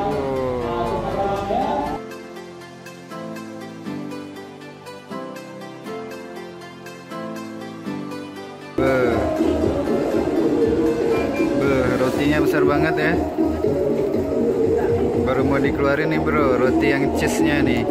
Rotinya besar banget ya. Baru mau dikeluarin nih bro, roti yang cheese-nya nih.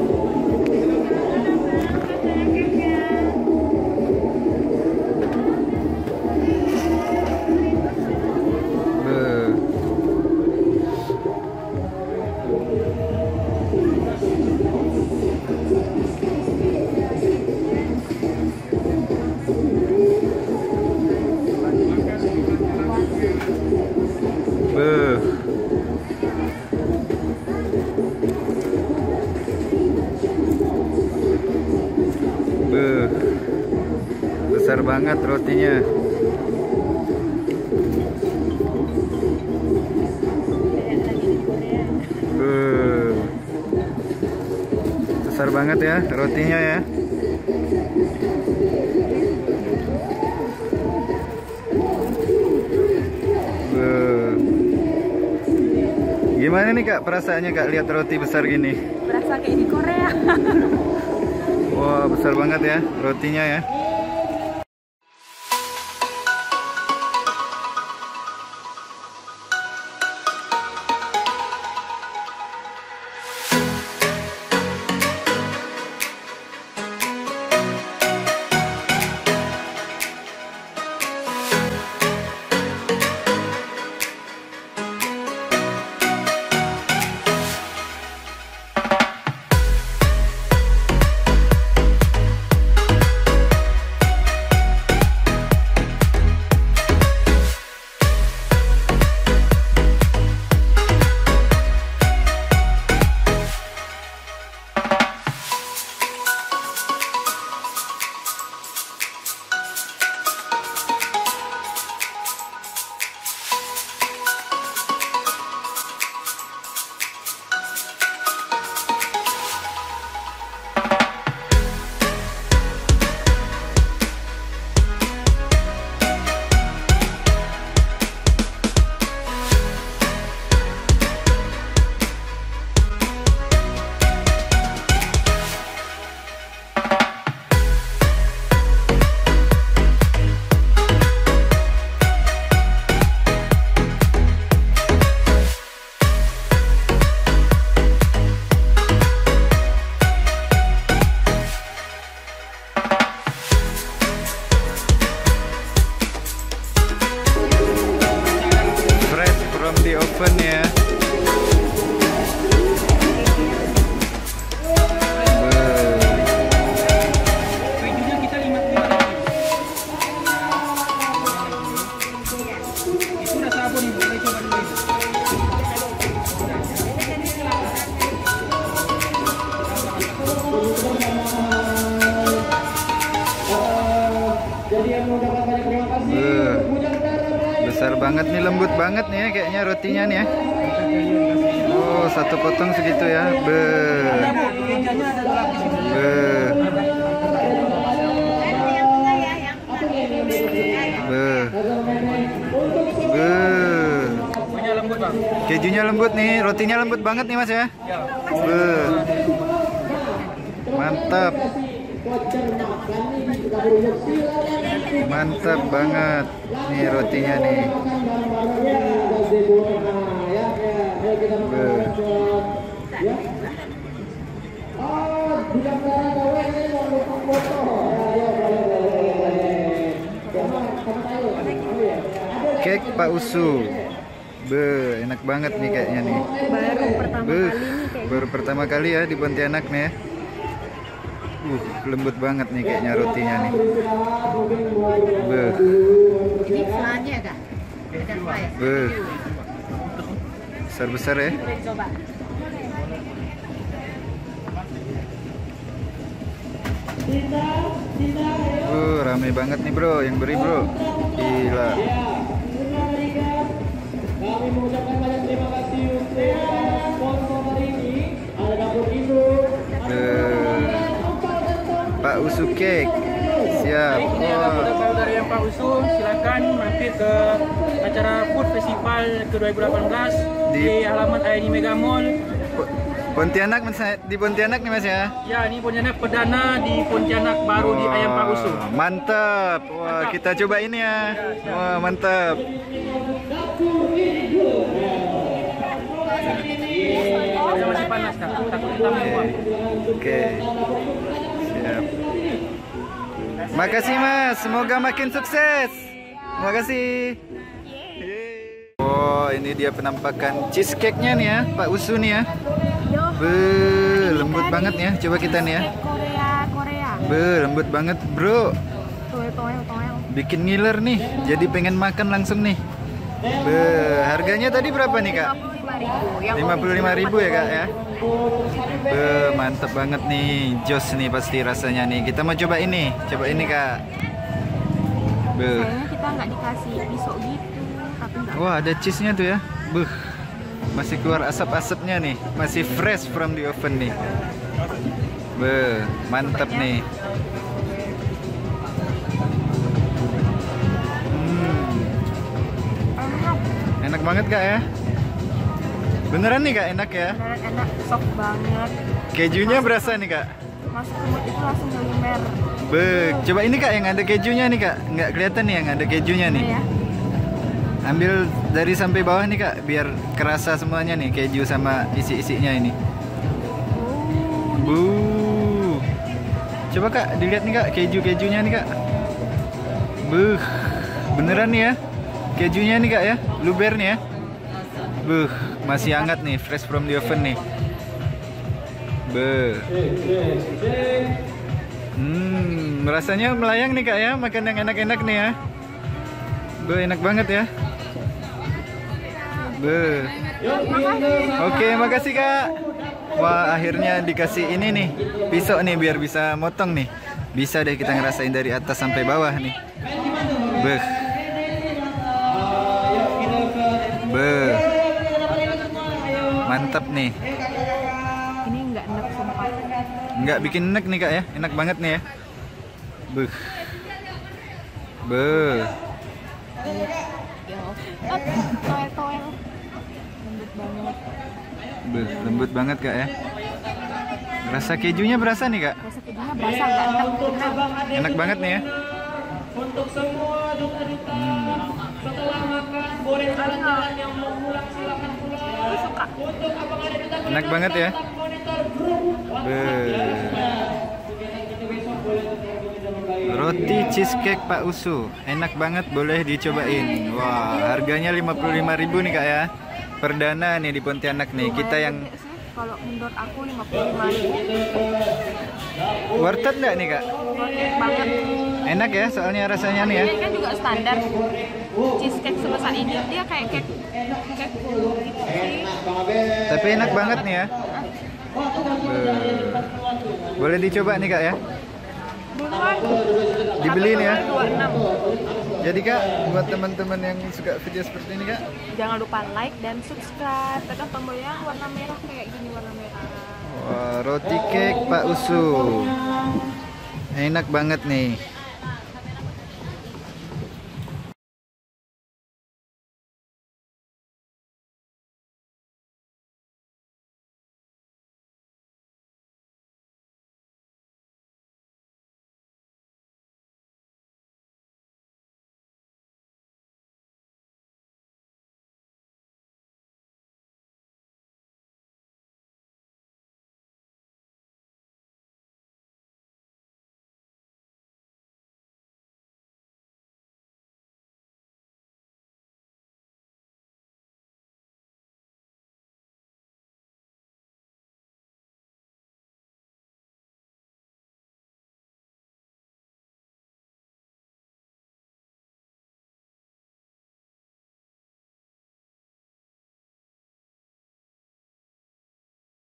Besar banget rotinya. Besar banget ya rotinya ya. Gimana nih Kak perasaannya Kak lihat roti besar gini? Berasa kayak di Korea. Wah, besar banget ya rotinya ya. Di oven ya. Kejunya kita 55.000. Itu udah sabun ibu, boleh coba dulu. Jadi yang mau dapat banyak terima kasih. Besar banget nih, lembut banget nih ya kayaknya rotinya nih ya. Oh, satu potong segitu ya. Kejunya lembut nih, rotinya lembut banget nih Mas ya. Mantap. Mantap banget nih rotinya nih. Cake Pak Usu. Enak banget nih kayaknya nih. Baru pertama kali ya di Pontianak nih ya. Lembut banget nih kayaknya rotinya nih. Ini flannya kak? Besar-besar ya. Coba. Rame banget nih bro, yang beri bro. Gila. Kami mengucapkan banyak terima kasih untuk sponsor hari ini. Ada dapur Indo. Pak Usu Cake. Siap. Ini dapat dari yang Pak Usu, silakan mampir ke acara Food Festival ke 2018 di halaman INI Mega Mall. Pontianak, di Pontianak nih Mas ya? Ya, ini Pontianak perdana di Pontianak baru di Ayam Pak Usu. Mantap. Wah, kita coba ini ya. Wah, mantap. Masih panas Kak, takut ditambah uang. Oke. Siap. Makasih Mas, semoga makin sukses. Makasih. Oh, ini dia penampakan cheesecake-nya nih ya, Pak Usu nih ya. Lembut banget ya. Coba kita nih ya. Korea. Lembut banget, Bro. Toel. Bikin ngiler nih. Jadi pengen makan langsung nih. Harganya tadi berapa nih, Kak? 55.000 ya, Kak ya. Mantep banget nih. Jos nih pasti rasanya nih. Kita mau coba ini. Coba ini, Kak. Kayaknya kita nggak dikasih pisau gitu, tapi nggak. Wah, ada cheese-nya tuh ya. Masih keluar asap-asapnya nih. Masih fresh from the oven nih. Mantap nih. Enak banget Kak ya. Beneran nih Kak, enak ya. Beneran enak, soft banget. Kejunya berasa nih Kak. Masuk ke mulut itu langsung ngelumer. Coba ini Kak yang ada kejunya nih Kak. Nggak kelihatan nih yang ada kejunya nih. Ya. Ambil dari sampai bawah nih Kak, biar kerasa semuanya nih keju sama isi-isinya ini. Coba Kak, dilihat nih Kak, kejunya nih Kak. Beneran nih ya. Kejunya nih Kak ya, luber nih ya. Masih hangat nih, fresh from the oven nih. Rasanya melayang nih Kak ya, makan yang enak-enak nih ya. Enak banget ya. Oke, makasih Kak. Wah, akhirnya dikasih ini nih, pisau nih biar bisa motong nih. Bisa deh kita ngerasain dari atas sampai bawah nih. Mantap nih. Ini nggak enak sumpah. Nggak bikin enak nih Kak ya, enak banget nih ya. Toel. Lembut banget Kak ya. Rasa kejunya berasa nih Kak. Rasa kejunya basah, nggak enak. Enak banget nih ya. Untuk semua duta-duta setelah makan goreng jalan-jalan yang mau pulang silakan pulang. Suka. Untuk abang ada duta Enak banget ya. Roti cheesecake Pak Usu, enak banget, boleh dicobain. Wah, harganya 55.000 nih Kak ya. Perdana nih di Pontianak nih. Kita yang kalau menurut aku 55.000. worth it nggak nih Kak? Worth it banget. Enak ya, soalnya rasanya nih ya. Ini kan juga standar. Cheesecake sebesar ini dia kayak cake gitu sih. Tapi enak banget nih ya. Boleh dicoba nih Kak ya. Buruan. Dibeli nih ya. 26. Jadi Kak, buat teman-teman yang suka video seperti ini Kak, Jangan lupa like dan subscribe. Tekan tombol yang warna merah kayak gini, warna merah. wah, roti cake Pak Usu, enak banget nih.